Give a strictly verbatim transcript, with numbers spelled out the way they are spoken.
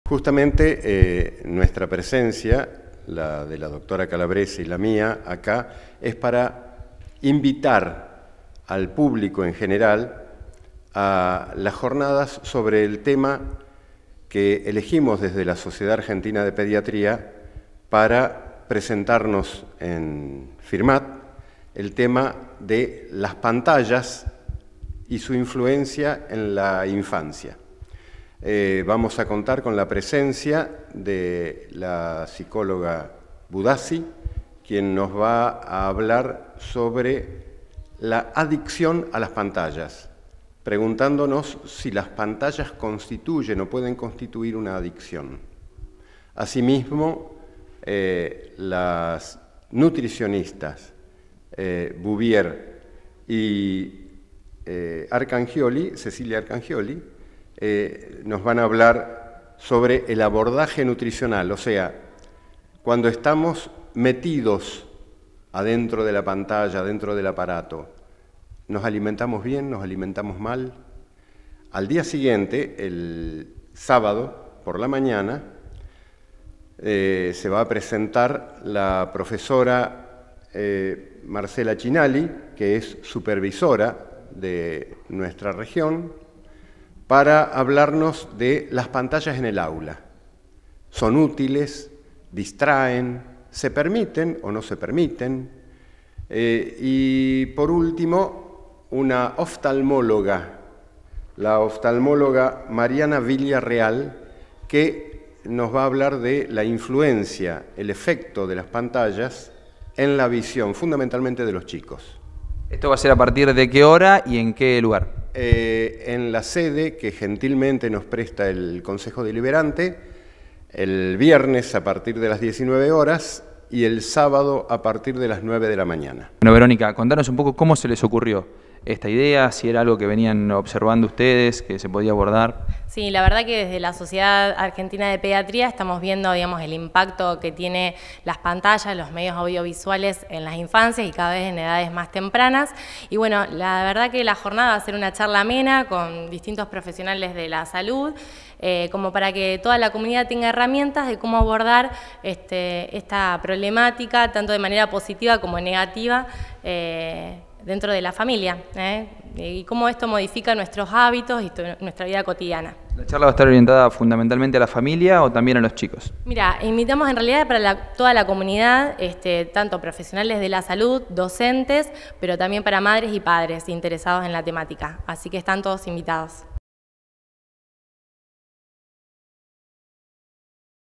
Justamente eh, nuestra presencia, la de la doctora Calabrese y la mía acá, es para invitar al público en general a las jornadas sobre el tema que elegimos desde la Sociedad Argentina de Pediatría para presentarnos en FIRMAT, el tema de las pantallas y su influencia en la infancia. Eh, vamos a contar con la presencia de la psicóloga Budassi, quien nos va a hablar sobre la adicción a las pantallas, preguntándonos si las pantallas constituyen o pueden constituir una adicción. Asimismo, eh, las nutricionistas eh, Bouvier y eh, Arcangioli, Cecilia Arcangioli, eh, nos van a hablar sobre el abordaje nutricional, o sea, cuando estamos metidos adentro de la pantalla, adentro del aparato, ¿nos alimentamos bien? ¿Nos alimentamos mal? Al día siguiente, el sábado por la mañana, eh, se va a presentar la profesora eh, Marcela Chinali, que es supervisora de nuestra región, para hablarnos de las pantallas en el aula. ¿Son útiles? ¿Distraen? ¿Se permiten o no se permiten? Eh, y por último, una oftalmóloga, la oftalmóloga Mariana Villarreal, que nos va a hablar de la influencia, el efecto de las pantallas en la visión, fundamentalmente de los chicos. ¿Esto va a ser a partir de qué hora y en qué lugar? Eh, en la sede que gentilmente nos presta el Consejo Deliberante, el viernes a partir de las diecinueve horas y el sábado a partir de las nueve de la mañana. Bueno, Verónica, contanos un poco cómo se les ocurrió esta idea, si era algo que venían observando ustedes, que se podía abordar. Sí, la verdad que desde la Sociedad Argentina de Pediatría estamos viendo, digamos, el impacto que tiene las pantallas, los medios audiovisuales en las infancias y cada vez en edades más tempranas. Y bueno, la verdad que la jornada va a ser una charla amena con distintos profesionales de la salud, eh, como para que toda la comunidad tenga herramientas de cómo abordar este, esta problemática, tanto de manera positiva como negativa, eh, dentro de la familia, ¿eh? Y cómo esto modifica nuestros hábitos y nuestra vida cotidiana. ¿La charla va a estar orientada fundamentalmente a la familia o también a los chicos? Mira, invitamos en realidad para la, toda la comunidad, este, tanto profesionales de la salud, docentes, pero también para madres y padres interesados en la temática. Así que están todos invitados.